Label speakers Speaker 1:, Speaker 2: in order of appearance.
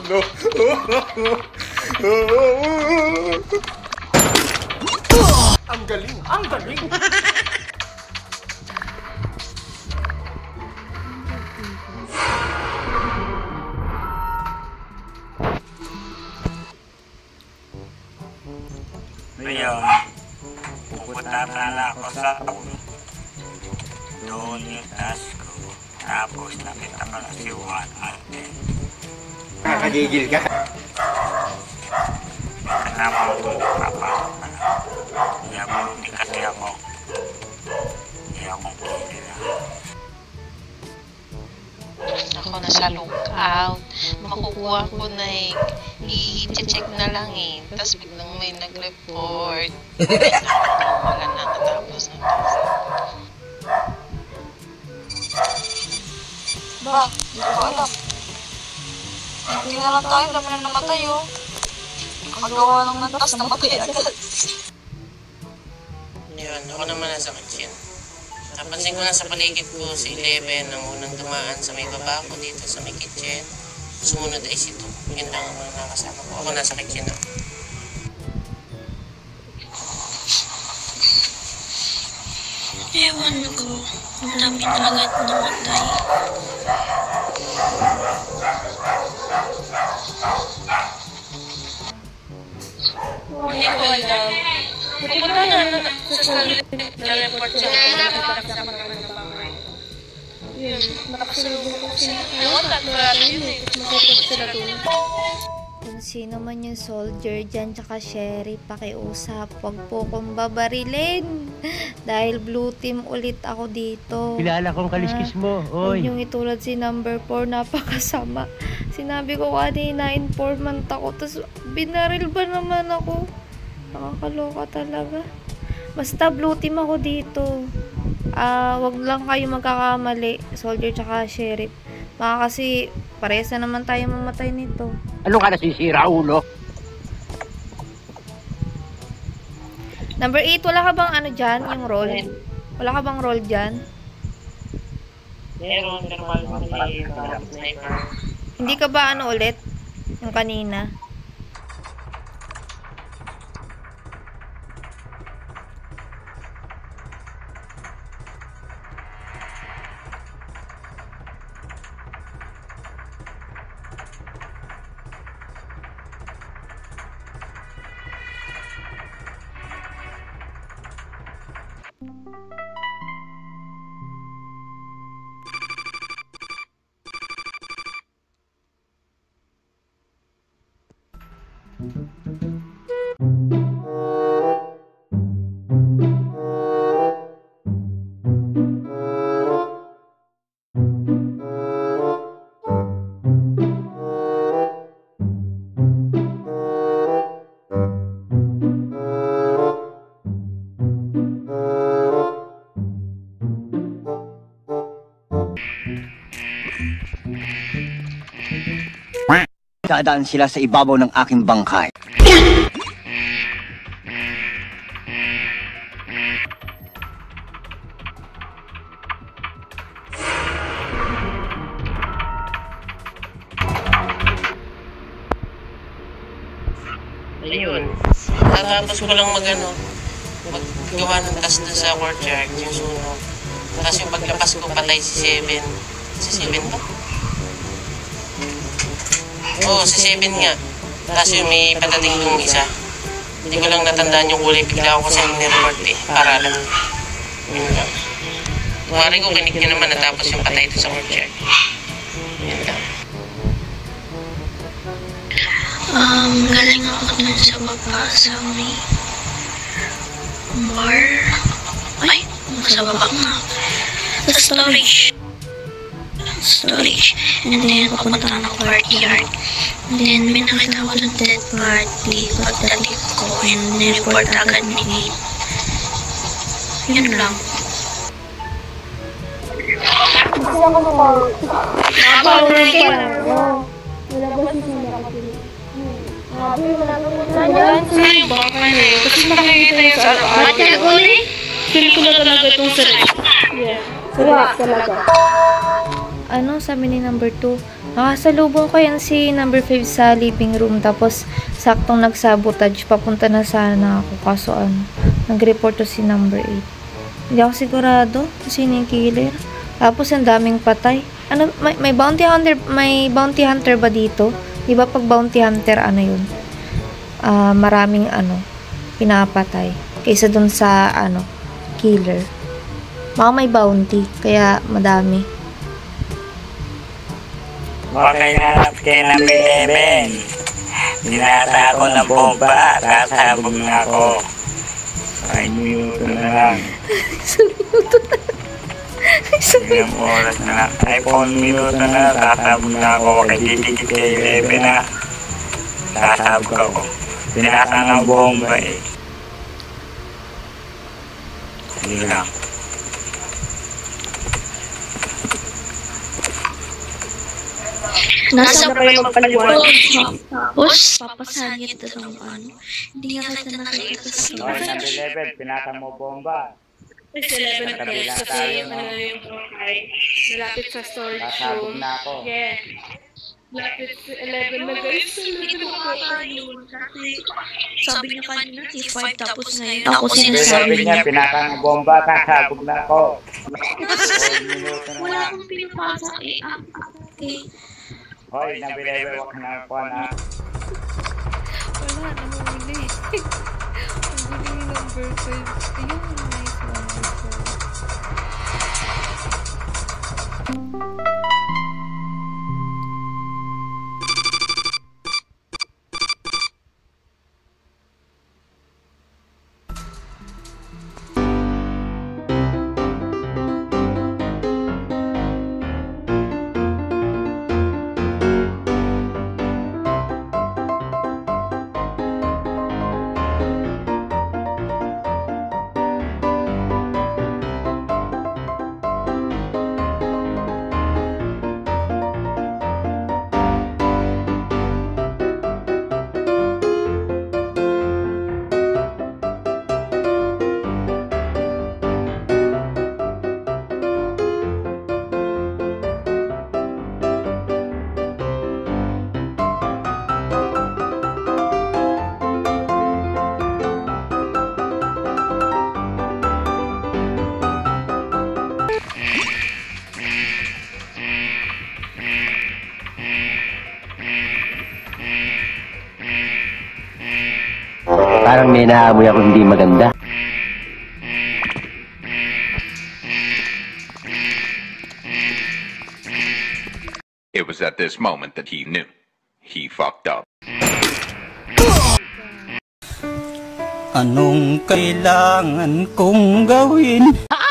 Speaker 1: no. Ang galing, ang galing.
Speaker 2: Ngayon, pupunta pala ako sa pool. Doon yung task ko. Tapos nakita ko na si Juan Ate.
Speaker 1: Nakagigil ka?
Speaker 2: Kanama ko nagpapasok na lang. Hindi kasi ako. Hindi akong kilala.
Speaker 3: Ako nasa lookout. Makukuha ko na eh. I-check na lang eh. Tapos biglang may nag-report. Wala na natapos na task.
Speaker 4: Ba, hindi ko alam. Hindi na lang tayo, dami na namatay oh. Nakagawa ng nantas, namatay agad.
Speaker 3: Yun, ako naman nasa kitchen. Napansin ko na sa paligid ko si Eleven ang unang dumaan sa may baba ko dito sa may kitchen. Sumunod ay si 2. Yun lang ang mga nakasama ko. Ako nasa kitchen na. Ewan ko. Ang dami na agad namatay. Hindi ko alam. Pupunta na sa report siya. Yun, nakasalubong ko sila. Ewan, tatrado yun eh. Makapot sila doon.
Speaker 5: Kung sino man yung soldier dyan tsaka sheriff, pakiusap, wag po kong babarilin. Dahil blue team ulit ako dito.
Speaker 6: Kilala kong kaliskis mo, oy.
Speaker 5: Huwag yung itulad si number 4, napakasama. Sinabi ko kanina, informant ako, tapos binaril ba naman ako? Nakakaloka talaga. Basta blue team ako dito. Wag lang kayo magkakamali, soldier tsaka sheriff. Baka kasi parehas na naman tayo mamatay nito.
Speaker 6: Ano ka nasisira, ulo?
Speaker 5: Number 8, wala ka bang ano dyan, yung role? Wala ka bang role dyan?
Speaker 3: Meron, pero wala ko sniper.
Speaker 5: Hindi ka ba ano ulit? Yung kanina?
Speaker 6: Dadaan sila sa ibabaw ng aking bangkay.
Speaker 3: Ayun. Tatapos ko lang maggawa ng task na sa courtyard, yung sunog. Tapos yung paglabas ko, patay si 7. Si 7 ba? Oo, si 7 nga. Tapos yung may patating yung isa. Hindi ko lang natandaan yung kulay. Bigla ako kasi nireport eh. Para lang. Yun lang. Kumari ko, kinig nyo naman natapos yung patay ito sa courtyard. Yun lang.
Speaker 7: Galing ako dun sa baba sa may bar. Ay, sa baba nga. Sa storage. And then, papunta na ako courtyard. And then, may nakita ko ng dead body. Pagdating ko, and nireport agad ni Nate. Yun lang.
Speaker 4: Ay, baka eh. Kasi makikita yung sa araw. Feel ko na talaga itong sarap. Yeah. Sarap talaga.
Speaker 5: sabi ni number 2, nakasalubong ko yan si number 5 sa living room, tapos saktong nagsabotage, papunta na sana ako, kaso nag-report to si number 8. Hindi ako sigurado sino yung killer. Tapos ang daming patay. May bounty hunter ba dito? Di ba pag bounty hunter, yun? Maraming pinapatay kaysa dun sa killer. Baka may bounty, kaya madami.
Speaker 2: Okay na kay number 11. Binata ako ng bomba, sasabog na ako. 5 minuto na lang. Ilang oras na lang. 4 minuto na lang, sasabog na ako. Kaya didikit kay 11 na. Sasabog ako. Binata ng bomba eh. Sige lang.
Speaker 7: Nasa paliwanag. Tapos, papasahan niya ito sa hindi nga kita nakikita sa
Speaker 2: Okay, number 11, pinatang mo bomba.
Speaker 8: It's 11 o'clock kasi yung malapit sa storage
Speaker 2: Sasabog
Speaker 8: room.
Speaker 2: na ako.
Speaker 8: Yeah. Malapit sa 11 na guys. 11 o'clock.
Speaker 7: Sabi niya kanina, T5 tapos ngayon. Ako sinasabi
Speaker 2: Sabi niya, pinatang mo bomba, sasabog na ako. 4 minuto na
Speaker 7: wala
Speaker 2: lang.
Speaker 7: akong pinapasa eh. Okay.
Speaker 2: Hoy, number 11, wag na ako na.
Speaker 5: Wala, namumuli. Ang galing ni number 5. Ayun, nice one.
Speaker 6: Parang may naamoy ako hindi maganda.
Speaker 9: It was at this moment that he knew. He fucked up.
Speaker 10: Anong kailangan kong gawin?